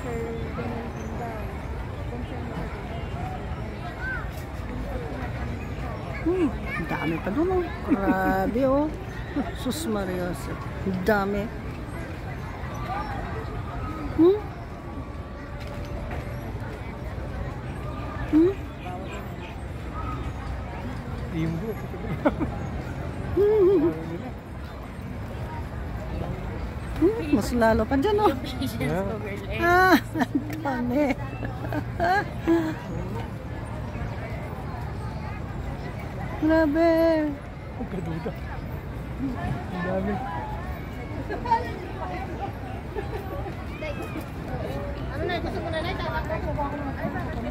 Sir Benelin daw. Concern ako din. Dami pa doon, oh. Grabe, oh. Sus Maria, dami. Mas lalo pa dyan, oh. Dami. Grabe. Pagkaduda. Ang dami. Ano na, gusto mo na na ito?